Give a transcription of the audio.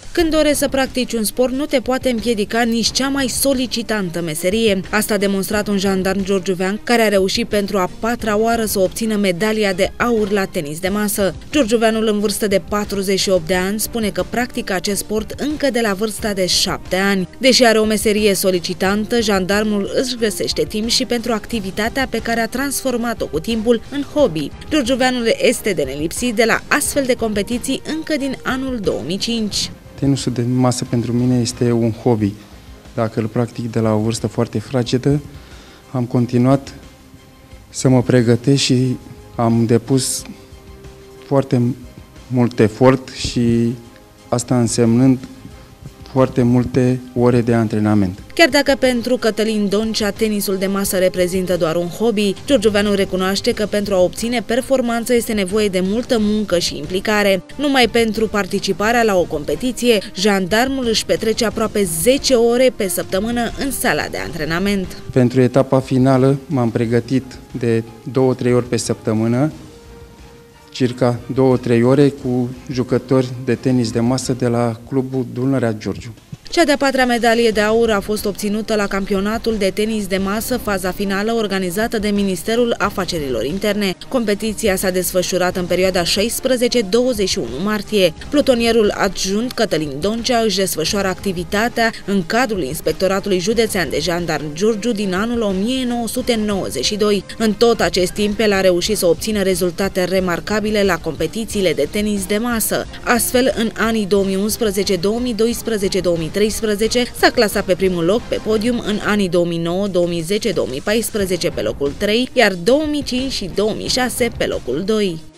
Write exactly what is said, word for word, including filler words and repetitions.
Când dorești să practici un sport, nu te poate împiedica nici cea mai solicitantă meserie. Asta a demonstrat un jandarm giurgiuvean care a reușit pentru a patra oară să obțină medalia de aur la tenis de masă. Giurgiuveanul, în vârstă de patruzeci și opt de ani, spune că practică acest sport încă de la vârsta de șapte ani. Deși are o meserie solicitantă, jandarmul își găsește timp și pentru activitatea pe care a transformat-o cu timpul în hobby. Giurgiuveanul este de nelipsit de la astfel de competiții încă din anul două mii cinci. Tenisul de masă pentru mine este un hobby. Dacă îl practic de la o vârstă foarte fragedă, am continuat să mă pregătesc și am depus foarte mult efort și asta însemnând foarte multe ore de antrenament. Chiar dacă pentru Cătălin Doncea tenisul de masă reprezintă doar un hobby, giurgiuveanul recunoaște că pentru a obține performanță este nevoie de multă muncă și implicare. Numai pentru participarea la o competiție, jandarmul își petrece aproape zece ore pe săptămână în sala de antrenament. Pentru etapa finală m-am pregătit de două-trei ori pe săptămână, circa două-trei ore cu jucători de tenis de masă de la clubul Dunărea Giurgiu. Cea de-a patra medalie de aur a fost obținută la campionatul de tenis de masă, faza finală organizată de Ministerul Afacerilor Interne. Competiția s-a desfășurat în perioada șaisprezece douăzeci și unu martie. Plutonierul adjunct Cătălin Doncea își desfășoară activitatea în cadrul Inspectoratului Județean de Jandarm Giurgiu din anul o mie nouă sute nouăzeci și doi. În tot acest timp, el a reușit să obțină rezultate remarcabile la competițiile de tenis de masă. Astfel, în anii două mii unsprezece, două mii doisprezece, două mii treisprezece s-a clasat pe primul loc pe podium, în anii două mii nouă, două mii zece, două mii paisprezece pe locul trei, iar două mii cinci și două mii șase pe locul doi.